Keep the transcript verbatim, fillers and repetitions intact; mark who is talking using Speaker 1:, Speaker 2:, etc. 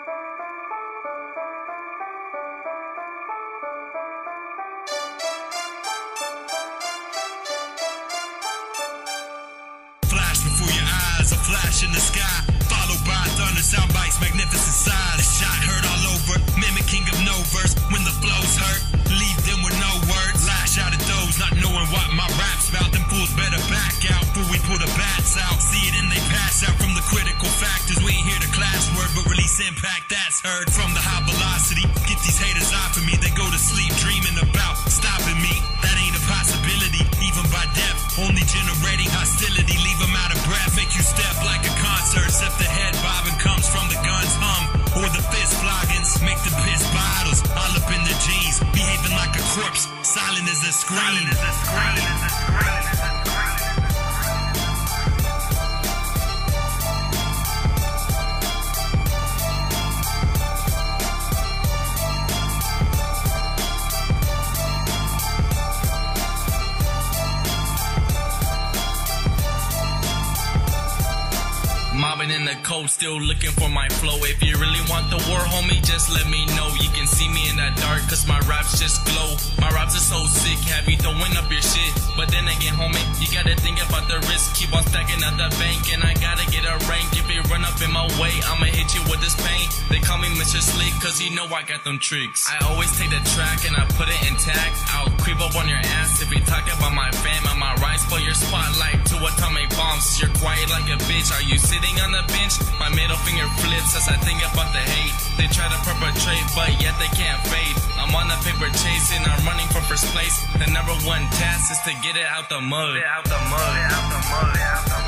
Speaker 1: Flash before your eyes, a flash in the sky, followed by thunder, sound bites, magnificent size. A shot heard all over, mimicking of no verse. When the flows hurt, leave them with no words. Lash out at those not knowing what my rap's about. Them fools better back out before we pull the bats out. See it and they pass out from the critical factors. We ain't hear the class word, but release impact that's heard from the high velocity. Get these haters off of me, they go to sleep dreaming about stopping me. That ain't a possibility, even by depth. Only generating hostility, leave them out of breath. Make you step like a concert, except the head bobbing comes from the gun's hum or the fist floggings. Make the piss bottles all up in the jeans, behaving like a corpse, silent as a scream. Silent as a scream.
Speaker 2: Mobbing in the cold, still looking for my flow. If you really want the war, homie, just let me know. You can see me in that dark, cause my raps just glow. My raps are so sick, have you throwing up your shit. But then again, homie, you gotta think about the risk. Keep on stacking at the bank, and I gotta get a rank. If you run up in my way, I'ma hit you with this pain. They call me Mister Slick, cause you know I got them tricks. I always take the track and I put it intact. I'll creep up on your ass if you talk about my fam. I might rise for your spotlight to atomic bombs. You're quiet like a bitch, are you sitting on the bench? My middle finger flips as I think about the hate. They try to perpetrate, but yet they can't fade. I'm on a paper chase and I'm running for first place. The number one task is to get it out the mud. Get out the mud. Get out the mud. Get out the mud.